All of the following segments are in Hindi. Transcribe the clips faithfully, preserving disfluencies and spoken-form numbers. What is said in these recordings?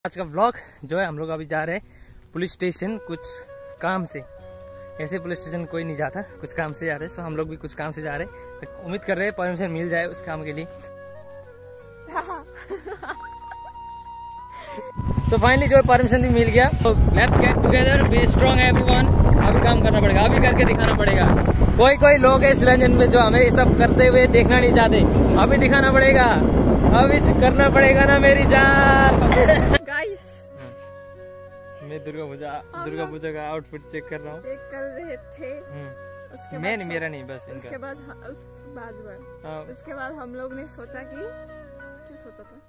आज का व्लॉग जो है हम लोग अभी जा रहे हैं पुलिस स्टेशन कुछ काम से। ऐसे पुलिस स्टेशन कोई नहीं जाता, कुछ काम से जा रहे हैं। सो हम लोग भी कुछ काम से जा रहे हैं, उम्मीद कर रहे हैं परमिशन मिल जाए उस काम के लिए। सो फाइनली जो परमिशन भी मिल गया, तो let's get together, be strong everyone. अभी काम करना पड़ेगा, अभी करके दिखाना पड़ेगा। कोई कोई लोग है सिलंजन में जो हमें ये सब करते हुए देखना नहीं चाहते, अभी दिखाना पड़ेगा, अभी करना पड़ेगा ना मेरी जान। गाइस मैं दुर्गा पूजा दुर्गा पूजा का आउटफिट चेक कर रहा हूँ, चेक कर रहे थे। उसके मैं नहीं, मेरा नहीं, बस उसके बाद उस बाजवर उसके बाद हम लोग ने सोचा कि क्या सोचा था।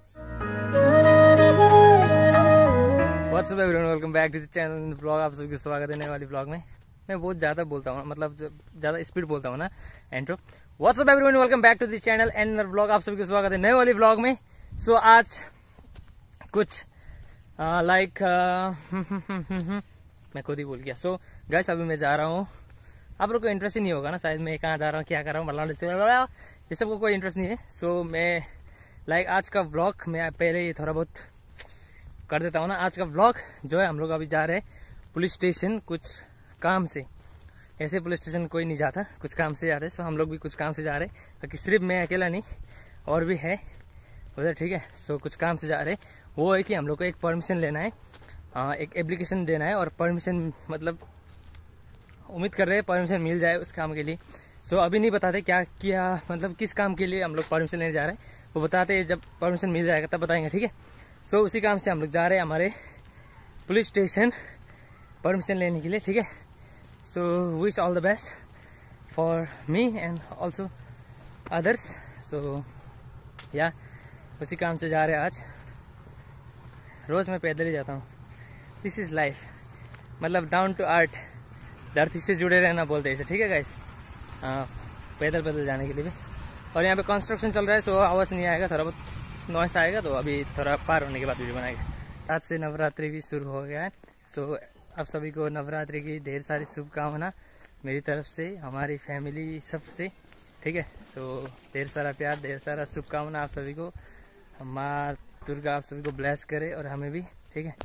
What's up everyone, welcome back to the channel blog. आप सबकी स्वागत है नए वाली ब्लॉग में। मैं बहुत ज्यादा बोलता हूँ, मतलब ज्यादा स्पीड बोलता हूँ ना intro. What's up everyone, welcome back to the channel and blog. आप सबकी स्वागत है नए वाली ब्लॉग में। सो so, आज कुछ लाइक uh, like, uh, मैं खुद ही भूल गया। सो so, गाइस अभी मैं जा रहा हूँ, आप लोग को इंटरेस्ट ही नहीं होगा ना शायद मैं कहाँ जा रहा हूँ, क्या कर रहा हूँ, ये सबको कोई इंटरेस्ट नहीं है। सो so, मैं लाइक like, आज का व्लॉग मैं पहले ही थोड़ा बहुत कर देता हूँ ना। आज का व्लॉग जो है हम लोग अभी जा रहे हैं पुलिस स्टेशन कुछ काम से। ऐसे पुलिस स्टेशन कोई नहीं जाता, कुछ काम से जा रहे हैं। सो so, हम लोग भी कुछ काम से जा रहे हैं, ताकि सिर्फ मैं अकेला नहीं और भी है उधर, ठीक है। सो so, कुछ काम से जा रहे हैं, वो है कि हम लोग को एक परमिशन लेना है, आ, एक एप्लीकेशन देना है, और परमिशन मतलब उम्मीद कर रहे हैं परमिशन मिल जाए उस काम के लिए। सो so, अभी नहीं बताते क्या किया, मतलब किस काम के लिए हम लोग परमिशन लेने जा रहे हैं, वो बताते हैं जब परमिशन मिल जाएगा तब बताएंगे, ठीक है। सो so, उसी काम से हम लोग जा रहे हैं हमारे पुलिस स्टेशन परमिशन लेने के लिए, ठीक है। So wish all the best for me and also others. So या उसी काम से जा रहे हैं आज। रोज मैं पैदल ही जाता हूँ, दिस इज लाइफ, मतलब डाउन टू अर्थ, धरती से जुड़े रहना बोलते हैं इसे, ठीक है गाइस। हाँ, पैदल पैदल जाने के लिए भी। और यहाँ पे कंस्ट्रक्शन चल रहा है, सो आवाज़ नहीं आएगा, थोड़ा बहुत नॉइस आएगा, तो अभी थोड़ा पार होने के बाद वीडियो बनाएगा। आज से नवरात्रि भी शुरू हो गया है। सो आप सभी को नवरात्रि की ढेर सारी शुभकामना मेरी तरफ से, हमारी फैमिली सबसे, ठीक है। सो ढेर सारा प्यार, ढेर सारा शुभकामना आप सभी को। माँ दुर्गा आप सभी को ब्लेस करे और हमें भी, ठीक है।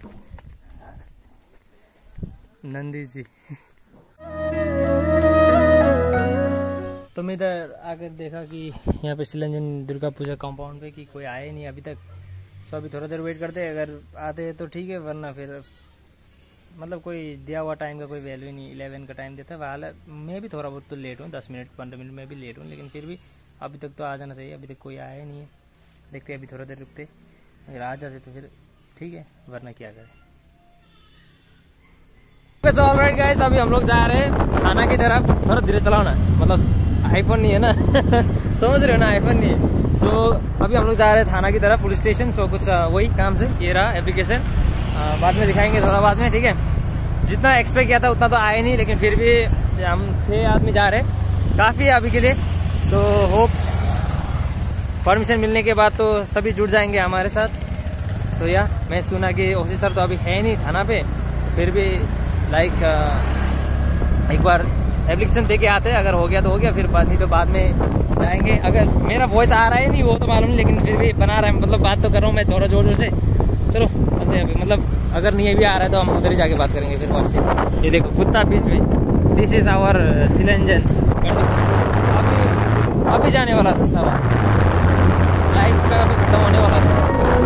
नंदी जी तो मैं इधर आकर देखा कि यहाँ पे सिलंजन दुर्गा पूजा कंपाउंड पे कि कोई आया ही नहीं अभी तक। सो अभी थोड़ा देर वेट करते हैं, अगर आते तो ठीक है, वरना फिर मतलब कोई दिया हुआ टाइम का कोई वैल्यू नहीं। इलेवन का टाइम देता है, वाला मैं भी थोड़ा बहुत तो लेट हूँ, दस मिनट पंद्रह मिनट में भी लेट हूँ, लेकिन फिर भी अभी तक तो आ जाना चाहिए। अभी तक कोई आया ही नहीं है, देखते अभी थोड़ा देर रुकते, अगर आ जाते तो फिर ठीक है, वरना क्या करें। ऑलराइट गाइस, अभी हम लोग जा रहे हैं थाना की तरफ। थोड़ा धीरे चलाओ ना, मतलब आईफोन नहीं है ना समझ रहे हो ना, आईफोन नहीं है। सो so, अभी हम लोग जा रहे हैं थाना की तरफ, पुलिस स्टेशन। सो so, कुछ वही काम से, ये रहा एप्लीकेशन, बाद में दिखाएंगे थोड़ा बाद में, ठीक है। जितना एक्सपेक्ट किया था उतना तो आया नहीं, लेकिन फिर भी हम छह आदमी जा रहे हैं, काफी है अभी के लिए। तो होप परमिशन मिलने के बाद तो सभी जुड़ जाएंगे हमारे साथ। तो या मैं सुना कि ओसी सर तो अभी है नहीं थाना पे, फिर भी लाइक एक बार एप्लीकेशन दे के आते हैं, अगर हो गया तो हो गया, फिर बाद नहीं तो बाद में जाएंगे। अगर मेरा वॉइस आ रहा है नहीं वो तो मालूम नहीं, लेकिन फिर भी बना रहा है, मतलब बात तो कर रहा हूँ मैं थोड़ा जोर जोर से। चलो चलते हैं अभी, मतलब अगर नहीं भी आ रहा है तो हम उधर ही जाके बात करेंगे फिर वापसी। ये देखो कुत्ता बीच में, दिस इज आवर सिलंजन। अभी अभी जाने वाला था सारा, लाइट्स का अभी खत्म होने वाला था।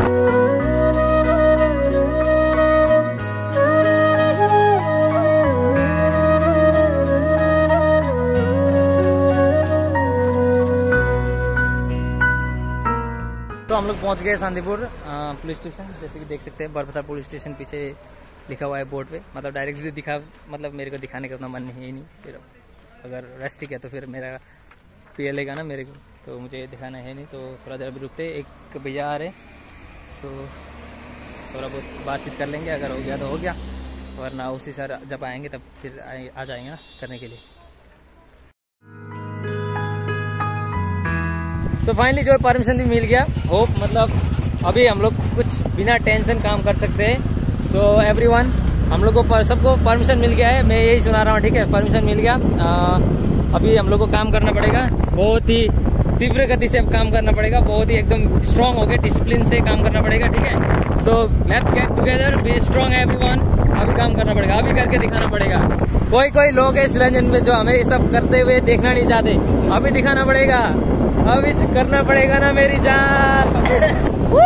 तो हम लोग पहुंच गए शांतिपुर पुलिस स्टेशन। जैसे कि देख सकते हैं बरपता पुलिस स्टेशन पीछे लिखा हुआ है बोर्ड पे, मतलब डायरेक्टली दिखा, मतलब मेरे को दिखाने का उतना मन नहीं है नहीं। फिर अगर रेस्टिक है तो फिर मेरा पी लेगा ना मेरे को, तो मुझे दिखाना है नहीं। तो थोड़ा देर अभी रुकते, एक भैया आ रहे, सो थोड़ा बहुत बातचीत कर लेंगे, अगर हो गया तो हो गया, वरना उसी सर जब आएंगे तब फिर आ जाएंगे ना करने के लिए। सो फाइनली जो परमिशन भी मिल गया, होप मतलब अभी हम लोग कुछ बिना टेंशन काम कर सकते हैं। सो एवरीवन, हम लोग को सबको परमिशन मिल गया है, मैं यही सुना रहा हूँ, ठीक है। परमिशन मिल गया, आ, अभी हम लोग को काम करना पड़ेगा, बहुत ही तीव्र गति से अब काम करना पड़ेगा, बहुत ही एकदम स्ट्रांग हो गए, डिसिप्लिन से काम करना पड़ेगा, ठीक है। So let's get together, be strong everyone. अभी काम करना पड़ेगा, अभी करके दिखाना पड़ेगा। कोई कोई लोग है इस रंजन में जो हमें ये सब करते हुए देखना नहीं चाहते, अभी दिखाना पड़ेगा, अभी करना पड़ेगा ना मेरी जान।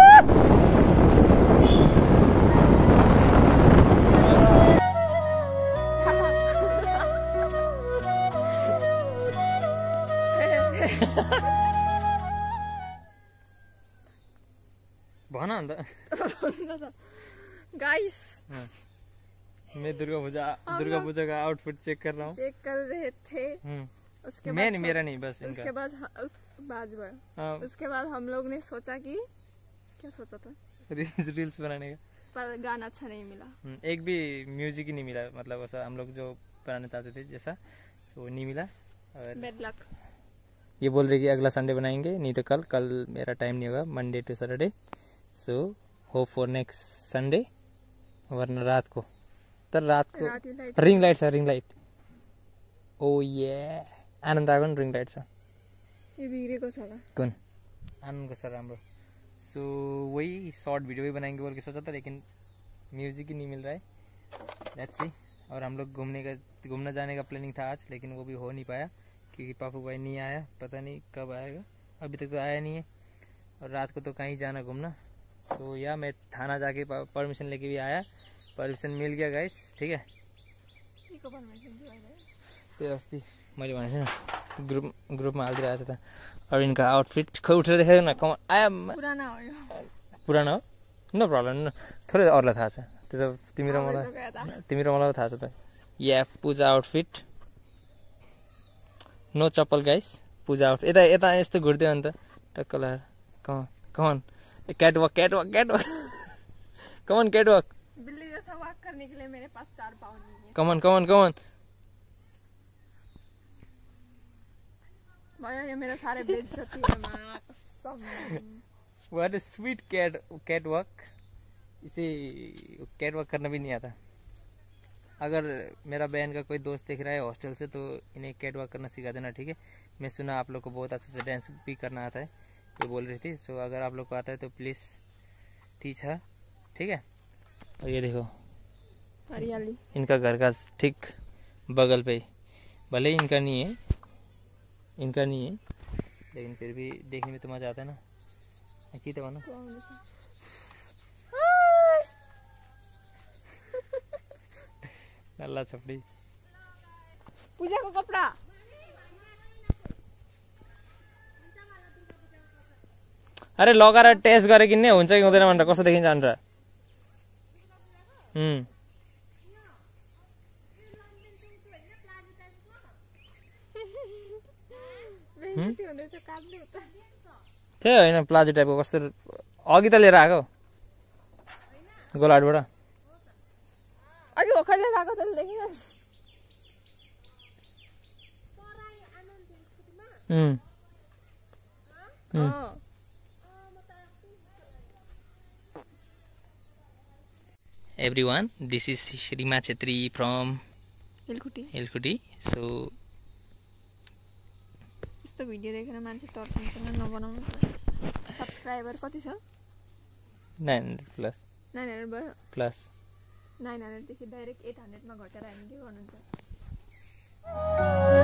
भना अन्त गाइस मैं दुर्गा पूजा दुर्गा पूजा का आउटफिट चेक कर रहा हूँ, चेक कर रहे थे। उसके मैं नहीं, मेरा नहीं, बस उसके बाद उस, बाजबर हाँ। उसके बाद हम लोग ने सोचा कि क्या सोचा था, रील्स बनाने का, पर गाना अच्छा नहीं मिला, एक भी म्यूजिक ही नहीं मिला, मतलब ऐसा हम लोग जो बनाना चाहते थे जैसा वो नहीं मिला। और बैड लक। ये बोल रहे कि अगला संडे बनाएंगे, नहीं तो कल कल मेरा टाइम नहीं होगा, Monday to Saturday. So hope for next Sunday, वरना रात को तर रात को लाइट। रिंग लाइट छ, रिंग लाइट। ओ ये आनन्द आएको नि रिंग लाइट छ, यो बिग्रेको छ होला, कुन आनन्दको छ राम्रो। सो वही शॉर्ट वीडियो भी बनाएंगे बोल के सोचा था, लेकिन म्यूजिक ही नहीं मिल रहा है, लेट्स सी। और हम लोग घूमने का घूमने जाने का प्लानिंग था आज, लेकिन वो भी हो नहीं पाया क्योंकि पापू भाई नहीं आया, पता नहीं कब आएगा, अभी तक तो आया नहीं है। और रात को तो कहीं जाना घूमना, तो या मैं थाना जाके परमिशन लेके भी आया, परमिशन मिल गया गाइस, ठीक है। त्यो अस्ति मैले भनेको थिएँ नि ग्रुप ग्रुपमा हालिदिरहेको छ त। और इनका आउटफिट खै उठेर देखायो न, कम आया पुराना हो यो, पुरानो हो, नो प्रब्लम, थोरै अरूलाई थाहा छ त्यो त, तिमी र मलाई तिमी र मलाई थाहा छ त। या पूजा आउटफिट, नो चप्पल गाइस, पूजा आउटफिट। यता यता यस्तो घुर्दियो भने त टक्क लगाएर, come on come on catwalk catwalk catwalk come on catwalk. बिल्ली जैसा वॉक करने के लिए मेरे पास चार पाँव नहीं है। कमन कमन कमन भैया, ये मेरे सारे बेइज्जती है मां कसम। What a sweet cat catwalk. इसे कैट वॉक करना भी नहीं आता। अगर मेरा बहन का कोई दोस्त देख रहा है हॉस्टल से, तो इन्हें कैट वॉक करना सिखा देना, ठीक है। मैं सुना आप लोग को बहुत अच्छे से डांस भी करना आता है, ये बोल रही थी। सो अगर आप लोग को आता है तो प्लीज टीच है, ठीक है। और ये देखो हरियाली, इनका घर का ठीक बगल पे, भले ही इनका नहीं है इनका नहीं है लेकिन फिर भी देखने में तो मजा आता है ना, की तो ना। नल्ला छपड़ी पूजा को कपड़ा, अरे लगाएर टेस्ट गरे किन्ने हुन्छ कि हुँदैन भनेर कस्तो देखिन्छ भनेर। हम्म त्यही होइन, प्लाजो टाइपको कस्तो अघि त लिएर आएको गोलाहाटबाट, अघि भर्खर लिएर आएको त देखिन। Hmm Everyone, this is Shrima Chetri from Hilkuti. Hilkuti. So, यस्तो भिडियो देखेर मान्छे टर्सनसँग नबनाउनु। सब्स्क्राइबर कति छ? nine hundred plus. nine hundred भयो? Plus. nine hundred देखि डाइरेक्ट eight hundred मा घटेर हामी के गर्नुहुन्छ?